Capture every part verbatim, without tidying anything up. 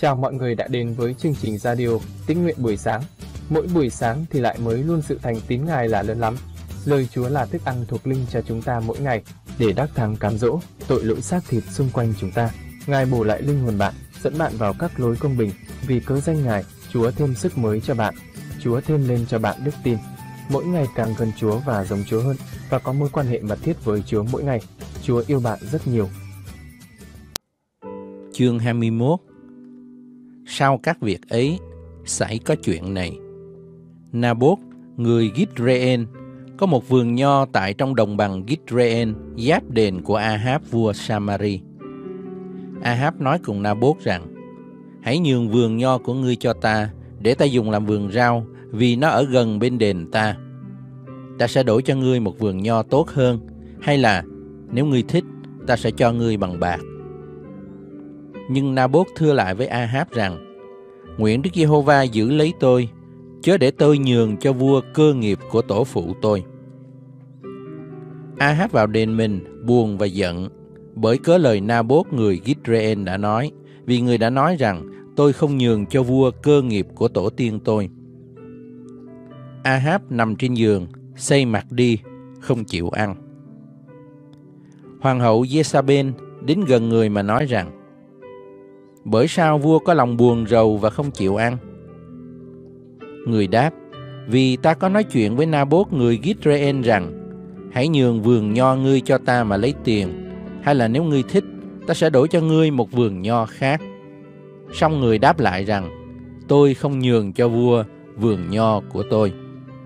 Chào mọi người đã đến với chương trình radio Tín nguyện buổi sáng. Mỗi buổi sáng thì lại mới luôn sự thành tín Ngài là lớn lắm. Lời Chúa là thức ăn thuộc linh cho chúng ta mỗi ngày để đắc thắng cám dỗ tội lỗi xác thịt xung quanh chúng ta. Ngài bổ lại linh hồn bạn, dẫn bạn vào các lối công bình. Vì cớ danh Ngài, Chúa thêm sức mới cho bạn. Chúa thêm lên cho bạn đức tin. Mỗi ngày càng gần Chúa và giống Chúa hơn, và có mối quan hệ mật thiết với Chúa mỗi ngày. Chúa yêu bạn rất nhiều. Chương hai mươi mốt. Sau các việc ấy, xảy có chuyện này. Nabốt, người Gitreên, có một vườn nho tại trong đồng bằng Gitreên, giáp đền của Ahab vua Samari. Ahab nói cùng Nabốt rằng: hãy nhường vườn nho của ngươi cho ta, để ta dùng làm vườn rau, vì nó ở gần bên đền ta. Ta sẽ đổi cho ngươi một vườn nho tốt hơn, hay là nếu ngươi thích, ta sẽ cho ngươi bằng bạc. Nhưng Nabốt thưa lại với Ahab rằng: nguyện Đức Giê-hô-va giữ lấy tôi, chớ để tôi nhường cho vua cơ nghiệp của tổ phụ tôi. Ahab vào đền mình buồn và giận, bởi cớ lời Nabốt người Gitreên đã nói, vì người đã nói rằng: tôi không nhường cho vua cơ nghiệp của tổ tiên tôi. Ahab nằm trên giường, xây mặt đi, không chịu ăn. Hoàng hậu Giê-sa-bên đến gần người mà nói rằng: bởi sao vua có lòng buồn rầu và không chịu ăn? Người đáp: vì ta có nói chuyện với Nabốt người Gitreên rằng: hãy nhường vườn nho ngươi cho ta mà lấy tiền, hay là nếu ngươi thích, ta sẽ đổi cho ngươi một vườn nho khác. Song người đáp lại rằng: tôi không nhường cho vua vườn nho của tôi.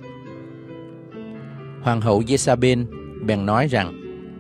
Hoàng hậu Giê-sa-bên bèn nói rằng: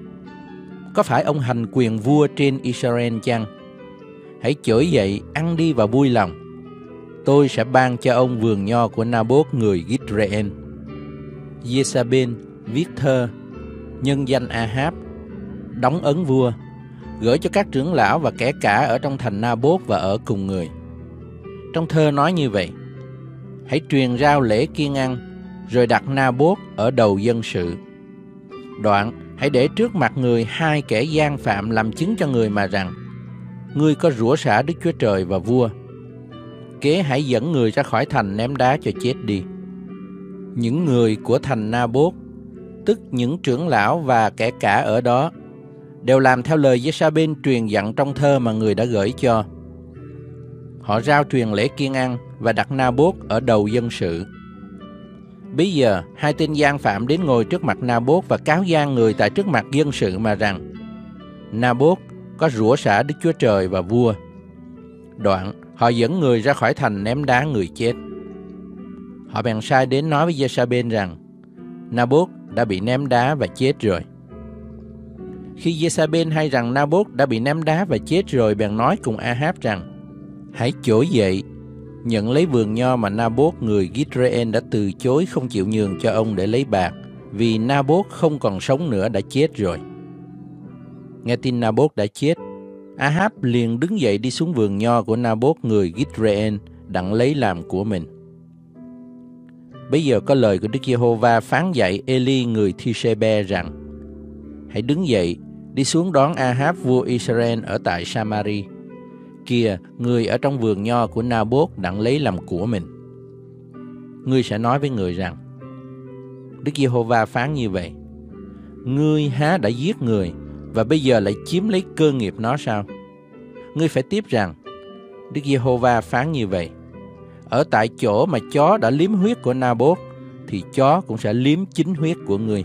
có phải ông hành quyền vua trên Israel chăng? Hãy trỗi dậy, ăn đi và vui lòng. Tôi sẽ ban cho ông vườn nho của Nabốt người Gitreên. Giê-sa-bên viết thơ nhân danh Ahab, đóng ấn vua, gửi cho các trưởng lão và kẻ cả ở trong thành Nabốt và ở cùng người. Trong thơ nói như vậy: hãy truyền rao lễ kiêng ăn, rồi đặt Nabốt ở đầu dân sự. Đoạn hãy để trước mặt người hai kẻ gian phạm làm chứng cho người mà rằng: ngươi có rủa xả Đức Chúa Trời và vua. Kế hãy dẫn người ra khỏi thành ném đá cho chết đi. Những người của thành Nabốt, tức những trưởng lão và kẻ cả ở đó, đều làm theo lời Giê-sa-bên truyền dặn trong thơ mà người đã gửi cho. Họ rao truyền lễ kiêng ăn và đặt Nabốt ở đầu dân sự. Bây giờ hai tên gian phạm đến ngồi trước mặt Nabốt và cáo gian người tại trước mặt dân sự mà rằng: Nabốt có rủa xả Đức Chúa Trời và vua. Đoạn họ dẫn người ra khỏi thành ném đá người chết. Họ bèn sai đến nói với Giê-sa-bên rằng: Nabốt đã bị ném đá và chết rồi. Khi Giê-sa-bên hay rằng Nabốt đã bị ném đá và chết rồi, bèn nói cùng Ahab rằng: hãy trỗi dậy, nhận lấy vườn nho mà Nabốt người Gitreên đã từ chối không chịu nhường cho ông để lấy bạc, vì Nabốt không còn sống nữa, đã chết rồi. Nghe tin Nabốt đã chết, Ahab liền đứng dậy đi xuống vườn nho của Nabốt người Gitreên đặng lấy làm của mình. Bây giờ có lời của Đức Giê-hô-va phán dạy Ê-li người Thi-sê-be rằng: hãy đứng dậy, đi xuống đón Ahab vua Israel ở tại Samari. Kìa, người ở trong vườn nho của Nabốt đặng lấy làm của mình. Ngươi sẽ nói với người rằng: Đức Giê-hô-va phán như vậy: ngươi há đã giết người, và bây giờ lại chiếm lấy cơ nghiệp nó sao? Ngươi phải tiếp rằng: Đức Giê-hô-va phán như vậy: ở tại chỗ mà chó đã liếm huyết của Nabốt, thì chó cũng sẽ liếm chính huyết của ngươi.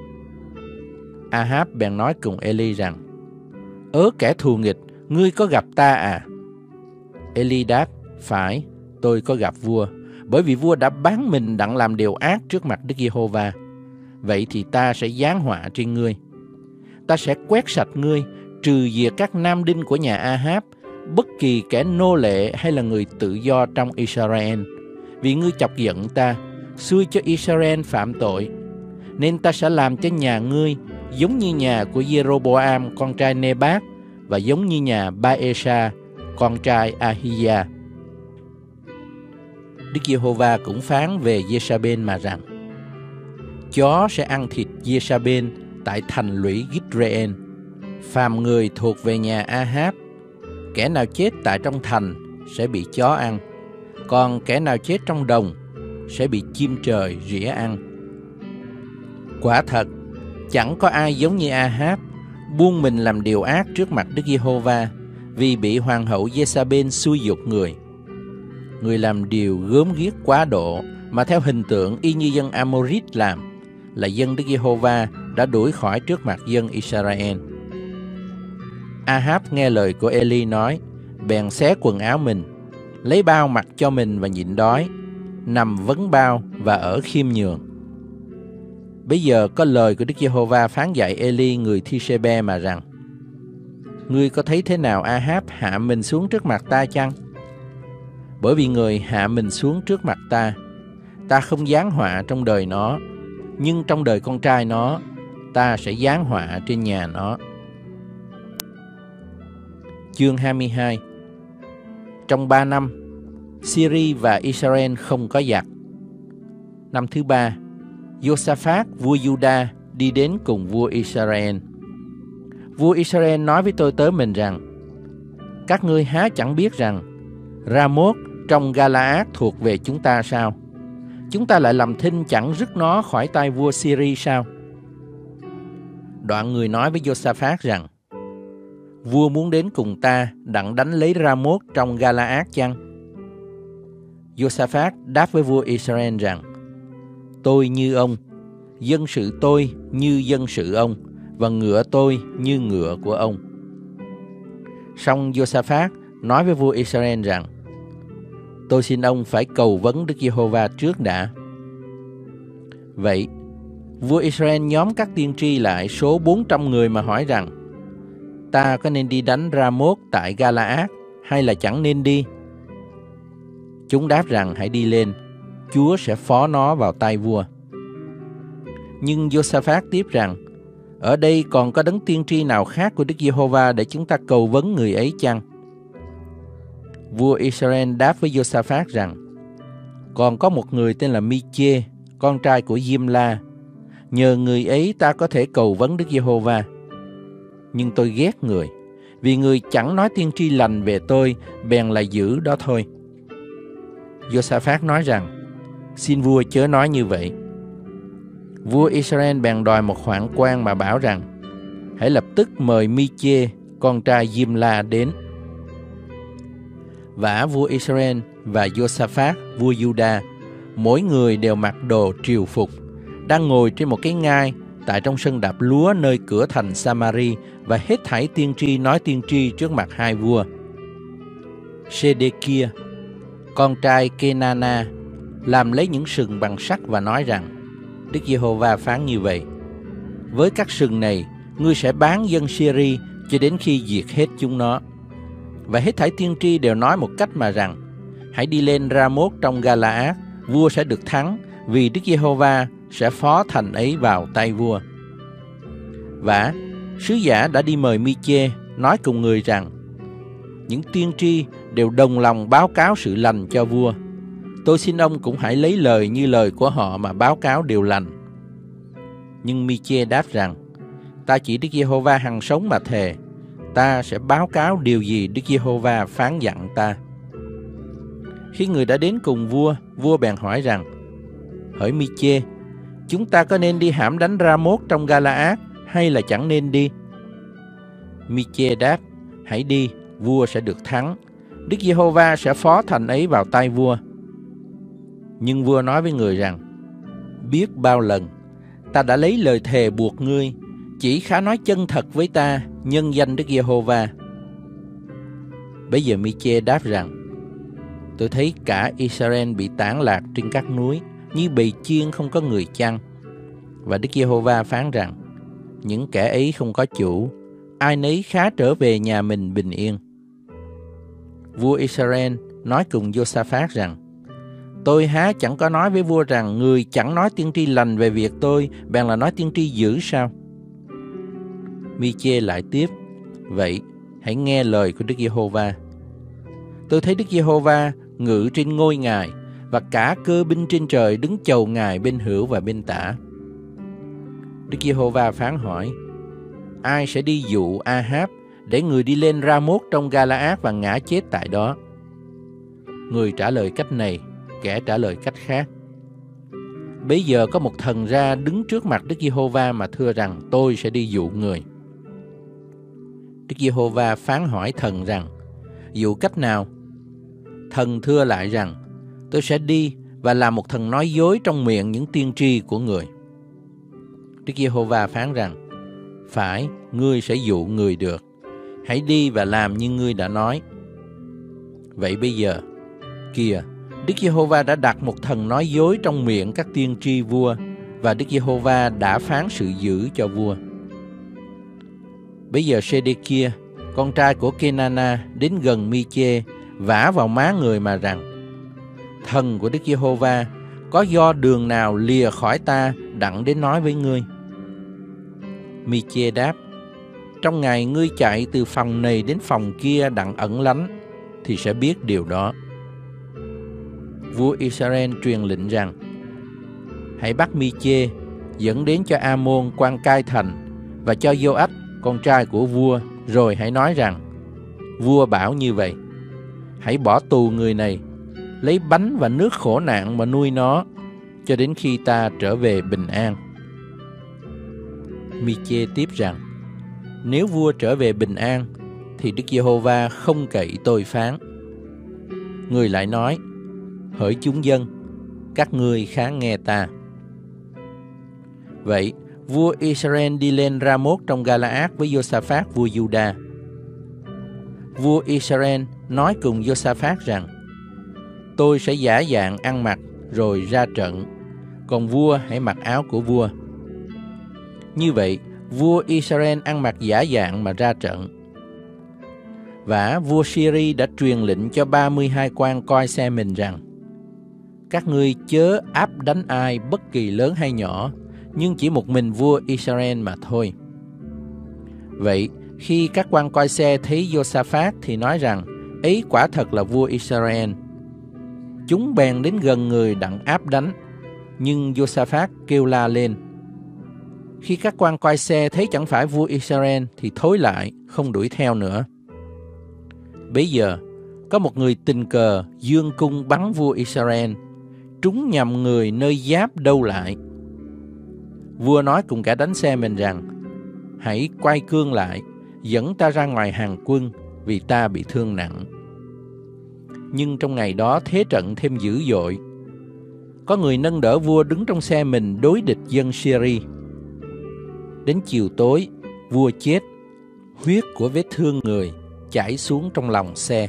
Ahab bèn nói cùng Ê-li rằng: ớ kẻ thù nghịch, ngươi có gặp ta à? Ê-li đáp: phải, tôi có gặp vua, bởi vì vua đã bán mình đặng làm điều ác trước mặt Đức Giê-hô-va. Vậy thì ta sẽ giáng họa trên ngươi. Ta sẽ quét sạch ngươi, trừ diệt các nam đinh của nhà Ahab, bất kỳ kẻ nô lệ hay là người tự do trong Israel, vì ngươi chọc giận ta, xui cho Israel phạm tội. Nên ta sẽ làm cho nhà ngươi giống như nhà của Giê-rô-bô-am con trai Nê-bát, và giống như nhà Ba-ê-sa con trai A-hi-da. Đức Giê-hô-va cũng phán về Giê-sa-bên mà rằng: chó sẽ ăn thịt Giê-sa-bên tại thành lũy Gitreên. Phàm người thuộc về nhà Ahab, kẻ nào chết tại trong thành sẽ bị chó ăn, còn kẻ nào chết trong đồng sẽ bị chim trời rỉa ăn. Quả thật, chẳng có ai giống như A-háp, buông mình làm điều ác trước mặt Đức Giê-hô-va, vì bị hoàng hậu Giê-sa-bên xúi giục người. Người làm điều gớm ghiếc quá độ, mà theo hình tượng y như dân Amorit làm, là dân Đức Giê-hô-va đã đuổi khỏi trước mặt dân Israel. A-háp nghe lời của Ê-li nói, bèn xé quần áo mình, lấy bao mặc cho mình và nhịn đói, nằm vấn bao và ở khiêm nhường. Bây giờ có lời của Đức Giê-hô-va phán dạy Ê-li người Thi-sê-be mà rằng: Ngươi có thấy thế nào A-háp hạ mình xuống trước mặt ta chăng? Bởi vì người hạ mình xuống trước mặt ta, ta không giáng họa trong đời nó, nhưng trong đời con trai nó, ta sẽ giáng họa trên nhà nó. Chương hai mươi hai. Trong ba năm, Syria và Israel không có giặc. Năm thứ ba, Giô-sa-phát vua Giu-đa đi đến cùng vua Israel. Vua Israel nói với tôi tớ mình rằng: Các ngươi há chẳng biết rằng Ra-mốt trong Ga-la-át thuộc về chúng ta sao? Chúng ta lại làm thinh chẳng rứt nó khỏi tay vua Syria sao? Đoạn người nói với Giô-sa-phát rằng: Vua muốn đến cùng ta đặng đánh lấy Ra-mốt trong Ga-la-át chăng? Giô-sa-phát đáp với vua Israel rằng: Tôi như ông, dân sự tôi như dân sự ông, và ngựa tôi như ngựa của ông. Song Giô-sa-phát nói với vua Israel rằng: Tôi xin ông phải cầu vấn Đức Giê-hô-va trước đã. Vậy, vua Israel nhóm các tiên tri lại số bốn trăm người mà hỏi rằng: Ta có nên đi đánh Ra-mốt tại Ga-la-át hay là chẳng nên đi? Chúng đáp rằng: Hãy đi lên, Chúa sẽ phó nó vào tay vua. Nhưng Giô-sa-phát tiếp rằng: Ở đây còn có đấng tiên tri nào khác của Đức Giê-hô-va để chúng ta cầu vấn người ấy chăng? Vua Israel đáp với Giô-sa-phát rằng: Còn có một người tên là Mi-chê, con trai của Diêm-la. Nhờ người ấy ta có thể cầu vấn Đức Giê-hô-va. Nhưng tôi ghét người, vì người chẳng nói tiên tri lành về tôi, bèn là dữ đó thôi. Giô-sa-phát nói rằng: Xin vua chớ nói như vậy. Vua Israel bèn đòi một hoạn quan mà bảo rằng: Hãy lập tức mời Mi-chê, con trai Diêm-la đến. Vả vua Israel và Giô-sa-phát, vua Giu-đa, mỗi người đều mặc đồ triều phục, đang ngồi trên một cái ngai tại trong sân đạp lúa nơi cửa thành Sa-ma-ri, và hết thảy tiên tri nói tiên tri trước mặt hai vua. Sê-đê-kia, con trai Kê-na-na, làm lấy những sừng bằng sắt và nói rằng: Đức Giê-hô-va phán như vậy: Với các sừng này, ngươi sẽ bán dân Syri cho đến khi diệt hết chúng nó. Và hết thảy tiên tri đều nói một cách mà rằng: Hãy đi lên Ra-mốt trong Ga-la-át, vua sẽ được thắng, vì Đức Giê-hô-va sẽ phó thành ấy vào tay vua. Vả, sứ giả đã đi mời Mi-chê, nói cùng người rằng: Những tiên tri đều đồng lòng báo cáo sự lành cho vua. Tôi xin ông cũng hãy lấy lời như lời của họ mà báo cáo điều lành. Nhưng Mi-chê đáp rằng: Ta chỉ Đức Giê-hô-va hằng sống mà thề, ta sẽ báo cáo điều gì Đức Giê-hô-va phán dặn ta. Khi người đã đến cùng vua, vua bèn hỏi rằng: Hỡi Mi-chê, chúng ta có nên đi hãm đánh Ra-mốt trong Ga-la-át hay là chẳng nên đi? Mi-chê đáp: Hãy đi, vua sẽ được thắng. Đức Giê-hô-va sẽ phó thành ấy vào tay vua. Nhưng vua nói với người rằng: Biết bao lần ta đã lấy lời thề buộc ngươi, chỉ khá nói chân thật với ta nhân danh Đức Giê-hô-va. Bây giờ Mi-chê đáp rằng: Tôi thấy cả Israel bị tản lạc trên các núi, như bầy chiên không có người chăn. Và Đức Giê-hô-va phán rằng: Những kẻ ấy không có chủ, ai nấy khá trở về nhà mình bình yên. Vua Israel nói cùng Giô-sa-phát rằng: Tôi há chẳng có nói với vua rằng người chẳng nói tiên tri lành về việc tôi, bèn là nói tiên tri dữ sao? Mi-chê lại tiếp: Vậy hãy nghe lời của Đức Giê-hô-va. Tôi thấy Đức Giê-hô-va ngự trên ngôi Ngài, và cả cơ binh trên trời đứng chầu Ngài bên hữu và bên tả. Đức Giê-hô-va phán hỏi: Ai sẽ đi dụ A-háp để người đi lên Ra-mốt trong Ga-la-át và ngã chết tại đó? Người trả lời cách này, kẻ trả lời cách khác. Bấy giờ có một thần ra đứng trước mặt Đức Giê-hô-va mà thưa rằng: tôi sẽ đi dụ người. Đức Giê-hô-va phán hỏi thần rằng: dụ cách nào? Thần thưa lại rằng: tôi sẽ đi và làm một thần nói dối trong miệng những tiên tri của người. Đức Giê-hô-va phán rằng: phải, ngươi sẽ dụ người được. Hãy đi và làm như ngươi đã nói. Vậy bây giờ, kìa, Đức Giê-hô-va đã đặt một thần nói dối trong miệng các tiên tri vua, và Đức Giê-hô-va đã phán sự dữ cho vua. Bây giờ Sê-đê-kia, con trai của Kê-na-na, đến gần Mi-chê, vả vào má người mà rằng: thần của Đức Giê-hô-va, có do đường nào lìa khỏi ta đặng đến nói với ngươi? Mi-chê đáp: trong ngày ngươi chạy từ phòng này đến phòng kia đặng ẩn lánh, thì sẽ biết điều đó. Vua Israel truyền lệnh rằng: hãy bắt Mi-chê, dẫn đến cho A-môn quan cai thành, và cho Giô-ách, con trai của vua, rồi hãy nói rằng: vua bảo như vậy, hãy bỏ tù người này, lấy bánh và nước khổ nạn mà nuôi nó, cho đến khi ta trở về bình an. Mi-chê tiếp rằng: nếu vua trở về bình an, thì Đức Giê-hô-va không cậy tôi phán. Người lại nói: hỡi chúng dân, các ngươi kháng nghe ta. Vậy vua Israel đi lên Ra-mốt trong Ga-la-át với Giô-sa-phát vua Giu-đa. Vua Israel nói cùng Giô-sa-phát rằng: tôi sẽ giả dạng ăn mặc rồi ra trận, còn vua hãy mặc áo của vua. Như vậy, vua Israel ăn mặc giả dạng mà ra trận. Và vua Syri đã truyền lệnh cho ba mươi hai quan coi xe mình rằng: các ngươi chớ áp đánh ai bất kỳ lớn hay nhỏ, nhưng chỉ một mình vua Israel mà thôi. Vậy khi các quan coi xe thấy Giô-sa-phát thì nói rằng: ấy quả thật là vua Israel. Chúng bèn đến gần người đặng áp đánh, nhưng Giô-sa-phát kêu la lên. Khi các quan coi xe thấy chẳng phải vua Israel thì thối lại, không đuổi theo nữa. Bấy giờ có một người tình cờ giương cung bắn vua Israel, trúng nhầm người nơi giáp đâu lại. Vua nói cùng cả đánh xe mình rằng: hãy quay cương lại, dẫn ta ra ngoài hàng quân, vì ta bị thương nặng. Nhưng trong ngày đó thế trận thêm dữ dội. Có người nâng đỡ vua đứng trong xe mình đối địch dân Syri. Đến chiều tối, vua chết, huyết của vết thương người chảy xuống trong lòng xe.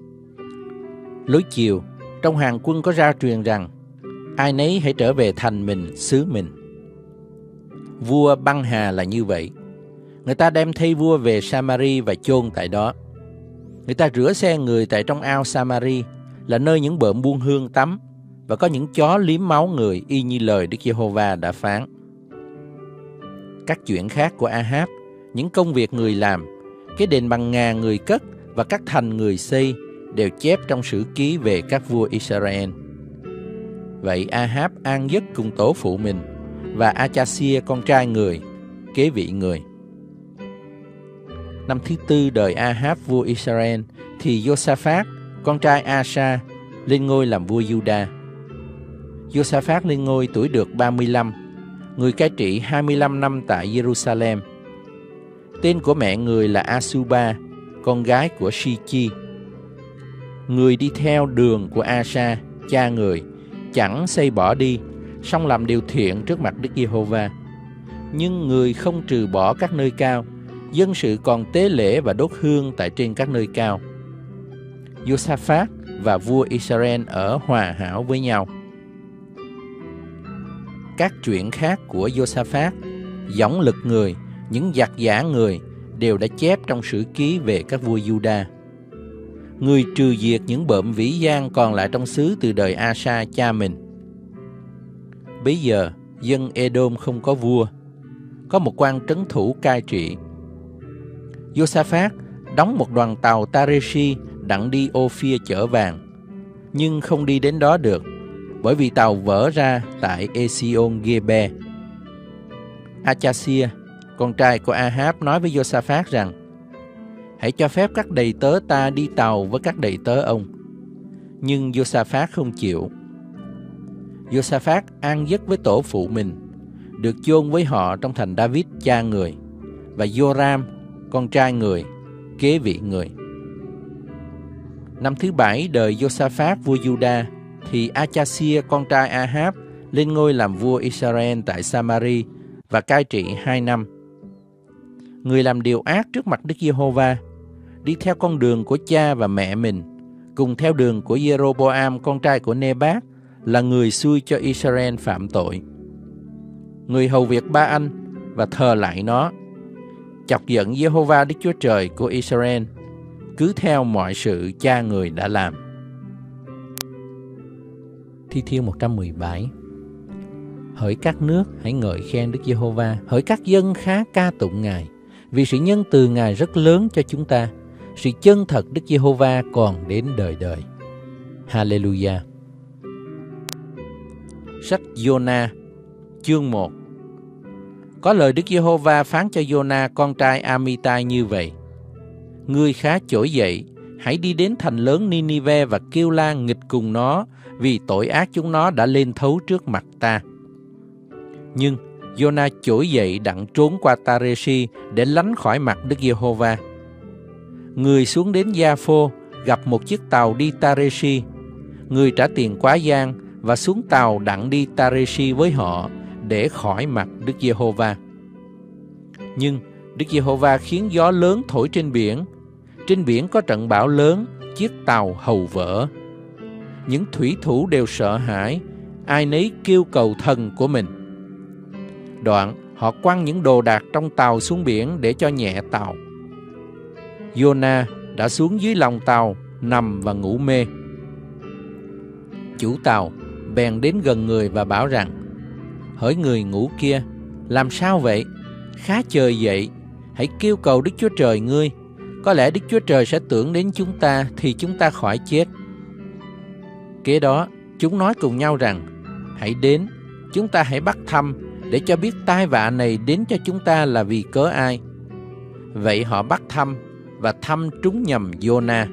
Lối chiều, trong hàng quân có ra truyền rằng: ai nấy hãy trở về thành mình, xứ mình. Vua băng hà là như vậy. Người ta đem thây vua về Samari và chôn tại đó. Người ta rửa xe người tại trong ao Samari, là nơi những bợm buôn hương tắm, và có những chó liếm máu người, y như lời Đức Giê-hô-va đã phán. Các chuyện khác của A-háp, những công việc người làm, cái đền bằng ngà người cất và các thành người xây, đều chép trong sử ký về các vua Israel. Vậy A-háp an giấc cùng tổ phụ mình, và A-cha-xia con trai người kế vị người. Năm thứ tư đời A-háp vua Israel, thì Giô-sa-phát con trai A-sa lên ngôi làm vua Giu-đa. Giô-sa-phát lên ngôi tuổi được ba mươi lăm, người cai trị hai mươi lăm năm tại Giê-ru-sa-lem. Tên của mẹ người là A-su-ba, con gái của Si-chi. Người đi theo đường của A-sa, cha người, chẳng xây bỏ đi, song làm điều thiện trước mặt Đức Giê-hô-va. Nhưng người không trừ bỏ các nơi cao, dân sự còn tế lễ và đốt hương tại trên các nơi cao. Giô-sa-phát và vua Israel ở hòa hảo với nhau. Các chuyện khác của Giô-sa-phát, dõng lực người, những giặc giả người, đều đã chép trong sử ký về các vua Giu-đa. Người trừ diệt những bợm vĩ gian còn lại trong xứ từ đời A-sa cha mình. Bấy giờ dân Edom không có vua, có một quan trấn thủ cai trị. Giô-sa-phát đóng một đoàn tàu Tareshi đặng đi Ô-phia chở vàng, nhưng không đi đến đó được, bởi vì tàu vỡ ra tại Esion-gebe. A-cha-xia, con trai của A-háp, nói với Giô-sa-phát rằng: hãy cho phép các đầy tớ ta đi tàu với các đầy tớ ông. Nhưng Giô-sa-phát không chịu. Giô-sa-phát an giấc với tổ phụ mình, được chôn với họ trong thành David cha người, và Giô-ram, con trai người, kế vị người. Năm thứ bảy đời Giô-sa-phát vua Giu-đa, thì A-cha-xia con trai A-háp lên ngôi làm vua Israel tại Sa-ma-ri và cai trị hai năm. Người làm điều ác trước mặt Đức Giê-hô-va, đi theo con đường của cha và mẹ mình, cùng theo đường của Giê-rô-bô-am con trai của Nê-bát, là người xui cho Israel phạm tội. Người hầu việc Ba-anh và thờ lại nó, chọc giận Giê-hô-va Đức Chúa Trời của Israel, cứ theo mọi sự cha người đã làm. Thi Thiên một trăm mười bảy. Hỡi các nước, hãy ngợi khen Đức Giê-hô-va, hỡi các dân khá ca tụng Ngài, vì sự nhân từ Ngài rất lớn cho chúng ta, sự chân thật Đức Giê-hô-va còn đến đời đời. Hallelujah. Sách Giô-na, chương một. Có lời Đức Giê-hô-va phán cho Giô-na con trai A-mi-tai như vậy: Ngươi khá trỗi dậy, hãy đi đến thành lớn Ni-ni-ve và kêu la nghịch cùng nó, vì tội ác chúng nó đã lên thấu trước mặt ta. Nhưng Giô-na trỗi dậy đặng trốn qua Ta-rê-si để lánh khỏi mặt Đức Giê-hô-va. Người xuống đến Gia-phô, gặp một chiếc tàu đi Ta-rê-si. Người trả tiền quá giang và xuống tàu đặng đi Ta-rê-si với họ để khỏi mặt Đức Giê-hô-va. Nhưng Đức Giê-hô-va khiến gió lớn thổi trên biển. Trên biển có trận bão lớn, chiếc tàu hầu vỡ. Những thủy thủ đều sợ hãi, ai nấy kêu cầu thần của mình. Đoạn họ quăng những đồ đạc trong tàu xuống biển để cho nhẹ tàu. Giô-na đã xuống dưới lòng tàu, nằm và ngủ mê. Chủ tàu bèn đến gần người và bảo rằng: Hỡi người ngủ kia, làm sao vậy? Khá trời dậy, hãy kêu cầu Đức Chúa Trời ngươi. Có lẽ Đức Chúa Trời sẽ tưởng đến chúng ta, thì chúng ta khỏi chết. Kế đó, chúng nói cùng nhau rằng: Hãy đến, chúng ta hãy bắt thăm, để cho biết tai vạ này đến cho chúng ta là vì cớ ai. Vậy họ bắt thăm, và thăm trúng nhầm Giô-na.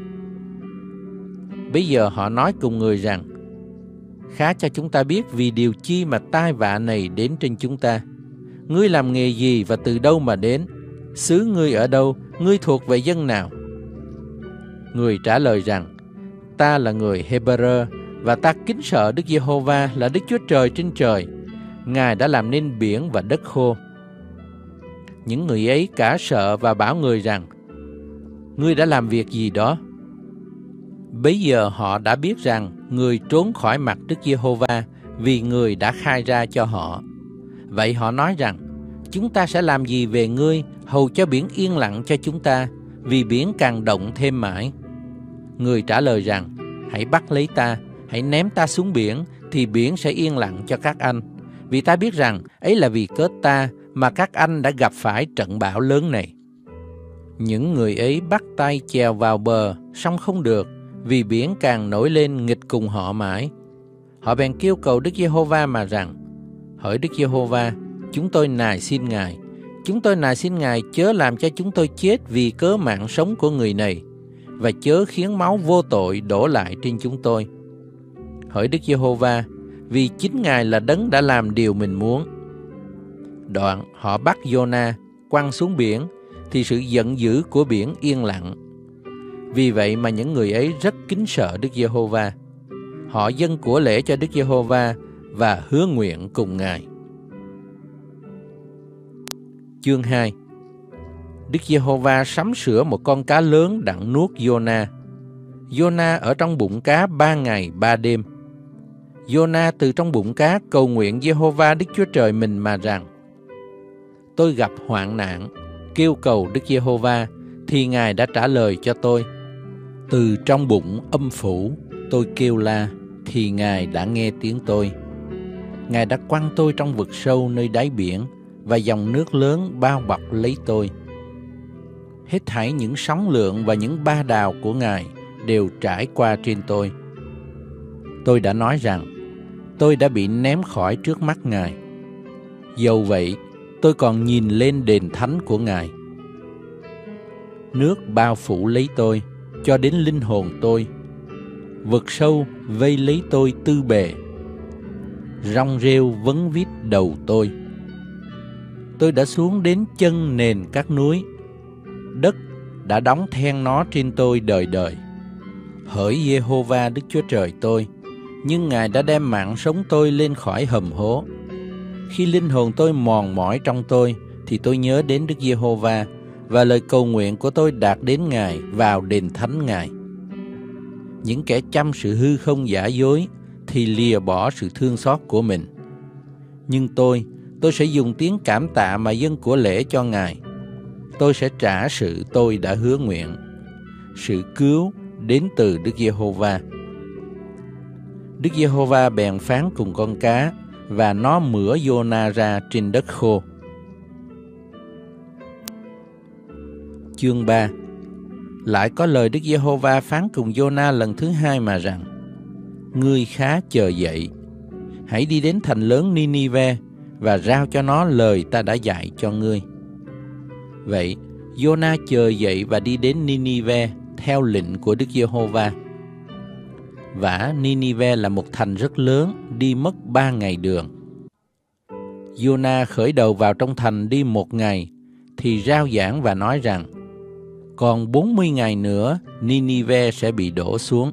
Bây giờ họ nói cùng người rằng: Khá cho chúng ta biết vì điều chi mà tai vạ này đến trên chúng ta. Ngươi làm nghề gì và từ đâu mà đến? Xứ ngươi ở đâu? Ngươi thuộc về dân nào? Người trả lời rằng: Ta là người Hê-bơ-rơ, và ta kính sợ Đức Giê-hô-va là Đức Chúa Trời trên trời. Ngài đã làm nên biển và đất khô. Những người ấy cả sợ và bảo người rằng: Ngươi đã làm việc gì đó? Bấy giờ họ đã biết rằng người trốn khỏi mặt Đức Giê-hô-va, vì người đã khai ra cho họ. Vậy họ nói rằng: Chúng ta sẽ làm gì về ngươi, hầu cho biển yên lặng cho chúng ta, vì biển càng động thêm mãi. Người trả lời rằng: Hãy bắt lấy ta, hãy ném ta xuống biển, thì biển sẽ yên lặng cho các anh. Vì ta biết rằng ấy là vì cớ ta mà các anh đã gặp phải trận bão lớn này. Những người ấy bắt tay chèo vào bờ, song không được, vì biển càng nổi lên nghịch cùng họ mãi. Họ bèn kêu cầu Đức Giê-hô-va mà rằng: Hỡi Đức Giê-hô-va, chúng tôi nài xin Ngài, chúng tôi nài xin Ngài chớ làm cho chúng tôi chết vì cớ mạng sống của người này, và chớ khiến máu vô tội đổ lại trên chúng tôi. Hỡi Đức Giê-hô-va, vì chính Ngài là đấng đã làm điều mình muốn. Đoạn họ bắt Giô-na quăng xuống biển, thì sự giận dữ của biển yên lặng. Vì vậy mà những người ấy rất kính sợ Đức Giê-hô-va. Họ dâng của lễ cho Đức Giê-hô-va và hứa nguyện cùng Ngài. Chương hai. Đức Giê-hô-va sắm sửa một con cá lớn đặng nuốt Giô-na. Giô-na ở trong bụng cá ba ngày ba đêm. Giô-na từ trong bụng cá cầu nguyện Giê-hô-va Đức Chúa Trời mình mà rằng: Tôi gặp hoạn nạn, kêu cầu Đức Giê-hô-va, thì Ngài đã trả lời cho tôi. Từ trong bụng âm phủ tôi kêu la, thì Ngài đã nghe tiếng tôi. Ngài đã quăng tôi trong vực sâu nơi đáy biển, và dòng nước lớn bao bọc lấy tôi. Hết thảy những sóng lượn và những ba đào của Ngài đều trải qua trên tôi. Tôi đã nói rằng tôi đã bị ném khỏi trước mắt Ngài. Dầu vậy, tôi còn nhìn lên đền thánh của Ngài. Nước bao phủ lấy tôi, cho đến linh hồn tôi. vực sâu vây lấy tôi tư bề, rong rêu vấn vít đầu tôi. Tôi đã xuống đến chân nền các núi, đất đã đóng then nó trên tôi đời đời. Hỡi Giê-hô-va Đức Chúa Trời tôi, nhưng Ngài đã đem mạng sống tôi lên khỏi hầm hố. Khi linh hồn tôi mòn mỏi trong tôi, thì tôi nhớ đến Đức Giê-hô-va, và lời cầu nguyện của tôi đạt đến Ngài vào đền thánh Ngài. Những kẻ chăm sự hư không giả dối thì lìa bỏ sự thương xót của mình. Nhưng tôi, tôi sẽ dùng tiếng cảm tạ mà dâng của lễ cho Ngài. Tôi sẽ trả sự tôi đã hứa nguyện. Sự cứu đến từ Đức Giê-hô-va. Đức Giê-hô-va bèn phán cùng con cá, và nó mửa Giô-na ra trên đất khô. Chương ba. Lại có lời Đức Giê-hô-va phán cùng Giô-na lần thứ hai mà rằng: Ngươi khá chờ dậy, hãy đi đến thành lớn Ni-ni-ve và rao cho nó lời ta đã dạy cho ngươi. Vậy Giô-na chờ dậy và đi đến Ni-ni-ve theo lệnh của Đức Giê-hô-va. Vả Ni-ni-ve là một thành rất lớn, đi mất ba ngày đường. Giô-na khởi đầu vào trong thành đi một ngày, thì rao giảng và nói rằng: còn bốn mươi ngày nữa Ni-ni-ve sẽ bị đổ xuống.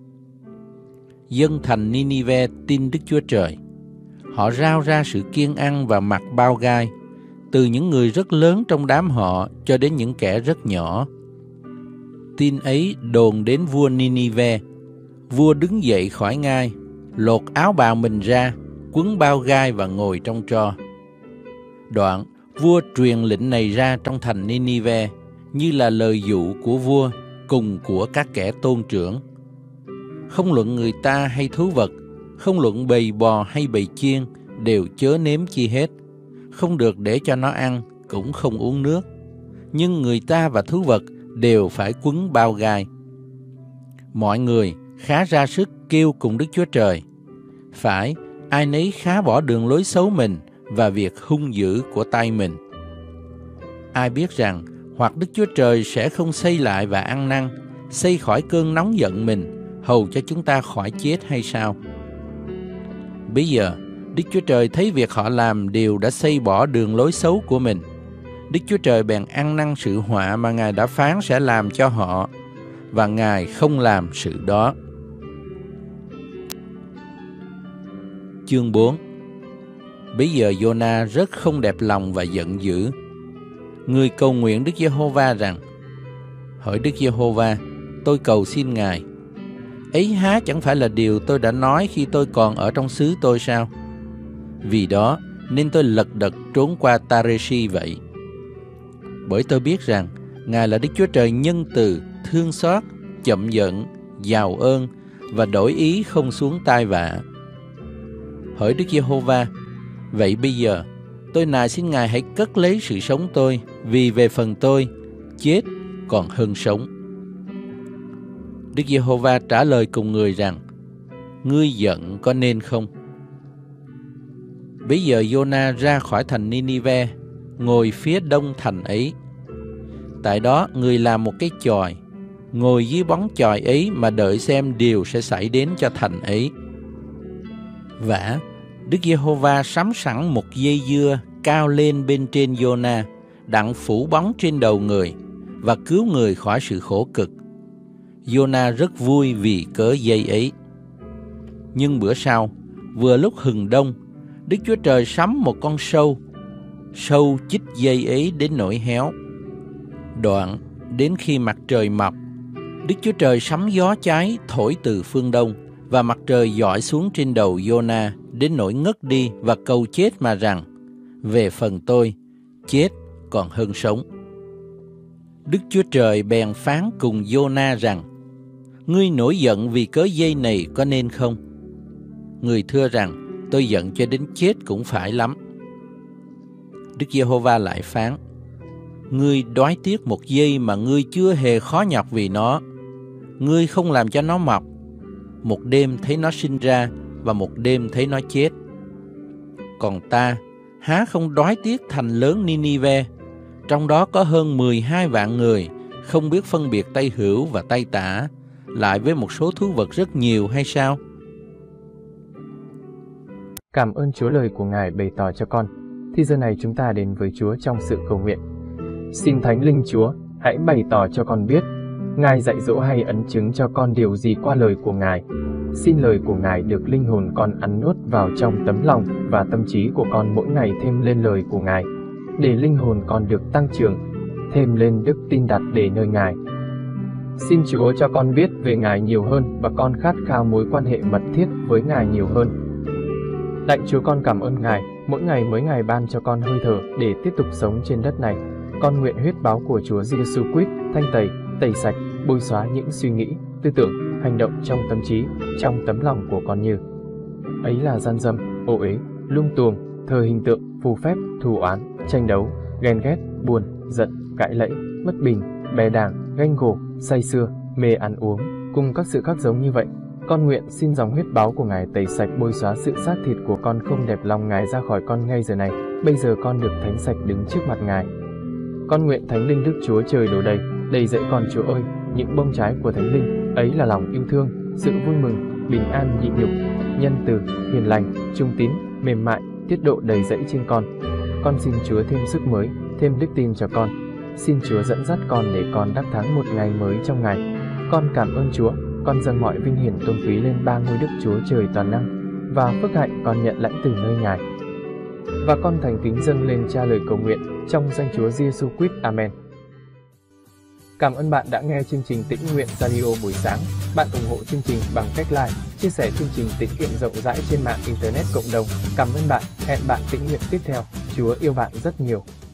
Dân thành Ni-ni-ve tin Đức Chúa Trời. Họ rao ra sự kiêng ăn và mặc bao gai, từ những người rất lớn trong đám họ cho đến những kẻ rất nhỏ. Tin ấy đồn đến vua Ni-ni-ve. Vua đứng dậy khỏi ngai, lột áo bào mình ra, quấn bao gai và ngồi trong tro. Đoạn vua truyền lệnh này ra trong thành Ni-ni-ve, như là lời dụ của vua cùng của các kẻ tôn trưởng. Không luận người ta hay thú vật, không luận bầy bò hay bầy chiên, đều chớ nếm chi hết. Không được để cho nó ăn, cũng không uống nước. Nhưng người ta và thú vật đều phải quấn bao gai. Mọi người khá ra sức kêu cùng Đức Chúa Trời. Phải, ai nấy khá bỏ đường lối xấu mình và việc hung dữ của tay mình. Ai biết rằng hoặc Đức Chúa Trời sẽ không xây lại và ăn năn, xây khỏi cơn nóng giận mình, hầu cho chúng ta khỏi chết hay sao? Bây giờ, Đức Chúa Trời thấy việc họ làm đều đã xây bỏ đường lối xấu của mình. Đức Chúa Trời bèn ăn năn sự họa mà Ngài đã phán sẽ làm cho họ, và Ngài không làm sự đó. Chương bốn. Bây giờ Giô-na rất không đẹp lòng và giận dữ. Người cầu nguyện Đức Giê-hô-va rằng: Hỡi Đức Giê-hô-va, tôi cầu xin Ngài. Ấy há chẳng phải là điều tôi đã nói khi tôi còn ở trong xứ tôi sao? Vì đó nên tôi lật đật trốn qua Ta-rê-shi vậy. Bởi tôi biết rằng Ngài là Đức Chúa Trời nhân từ, thương xót, chậm giận, giàu ơn và đổi ý không xuống tai vạ. Hỡi Đức Giê-hô-va, vậy bây giờ tôi nài xin Ngài hãy cất lấy sự sống tôi, vì về phần tôi, chết còn hơn sống. Đức Giê-hô-va trả lời cùng người rằng: Ngươi giận có nên không? Bây giờ Giô-na ra khỏi thành Ni-ni-ve, ngồi phía đông thành ấy. Tại đó người làm một cái chòi, ngồi dưới bóng chòi ấy mà đợi xem điều sẽ xảy đến cho thành ấy. Vả, Đức Giê-hô-va sắm sẵn một dây dưa cao lên bên trên Giô-na, đặng phủ bóng trên đầu người và cứu người khỏi sự khổ cực. Giô-na rất vui vì cớ dây ấy. Nhưng bữa sau, vừa lúc hừng đông, Đức Chúa Trời sắm một con sâu. Sâu chích dây ấy đến nỗi héo. Đoạn, đến khi mặt trời mọc, Đức Chúa Trời sắm gió cháy thổi từ phương đông, và mặt trời dọi xuống trên đầu Giô-na đến nỗi ngất đi và cầu chết mà rằng: Về phần tôi, chết còn hơn sống. Đức Chúa Trời bèn phán cùng Giô-na rằng: Ngươi nổi giận vì cớ dây này có nên không? Người thưa rằng: Tôi giận cho đến chết cũng phải lắm. Đức Giê-hô-va lại phán: Ngươi đoái tiếc một dây mà ngươi chưa hề khó nhọc vì nó. Ngươi không làm cho nó mọc. Một đêm thấy nó sinh ra, và một đêm thấy nó chết. Còn ta, há không đoái tiếc thành lớn Ni-ni-ve, trong đó có hơn mười hai vạn người, không biết phân biệt tay hữu và tay tả, lại với một số thú vật rất nhiều hay sao? Cảm ơn Chúa lời của Ngài bày tỏ cho con. Thì giờ này chúng ta đến với Chúa trong sự cầu nguyện. Xin Thánh Linh Chúa, hãy bày tỏ cho con biết, Ngài dạy dỗ hay ấn chứng cho con điều gì qua lời của Ngài. Xin lời của Ngài được linh hồn con ăn nuốt vào trong tấm lòng và tâm trí của con mỗi ngày thêm lên lời của Ngài, để linh hồn con được tăng trưởng, thêm lên đức tin đặt để nơi Ngài. Xin Chúa cho con biết về Ngài nhiều hơn và con khát khao mối quan hệ mật thiết với Ngài nhiều hơn. Lạy Chúa, con cảm ơn Ngài, mỗi ngày mới Ngài ban cho con hơi thở để tiếp tục sống trên đất này. Con nguyện huyết báo của Chúa Giêsu Christ thanh tẩy, tẩy sạch, bôi xóa những suy nghĩ, tư tưởng, hành động trong tâm trí, trong tấm lòng của con như ấy là gian dâm, ô uế, lung tuồng, thờ hình tượng, phù phép, thù oán, tranh đấu, ghen ghét, buồn, giận, cãi lẫy, bất bình, bè đảng, ganh gổ, say sưa, mê ăn uống, cùng các sự khác giống như vậy. Con nguyện xin dòng huyết báo của Ngài tẩy sạch bôi xóa sự xác thịt của con không đẹp lòng Ngài ra khỏi con ngay giờ này. Bây giờ con được thánh sạch đứng trước mặt Ngài. Con nguyện Thánh Linh Đức Chúa Trời đổ đầy, đầy dẫy con Chúa ơi, những bông trái của Thánh Linh, ấy là lòng yêu thương, sự vui mừng, bình an nhịn nhục, nhân từ, hiền lành, trung tín, mềm mại, tiết độ đầy dẫy trên con. Con xin Chúa thêm sức mới, thêm đức tin cho con. Xin Chúa dẫn dắt con để con đắc thắng một ngày mới trong Ngài. Con cảm ơn Chúa, con dâng mọi vinh hiển tôn quý lên ba ngôi Đức Chúa Trời toàn năng, và phước hạnh con nhận lãnh từ nơi Ngài. Và con thành kính dâng lên Cha lời cầu nguyện trong danh Chúa Giêsu Christ. Amen. Cảm ơn bạn đã nghe chương trình Tĩnh Nguyện Radio buổi sáng. Bạn ủng hộ chương trình bằng cách like, chia sẻ chương trình tĩnh nguyện rộng rãi trên mạng Internet cộng đồng. Cảm ơn bạn. Hẹn bạn tĩnh nguyện tiếp theo. Chúa yêu bạn rất nhiều.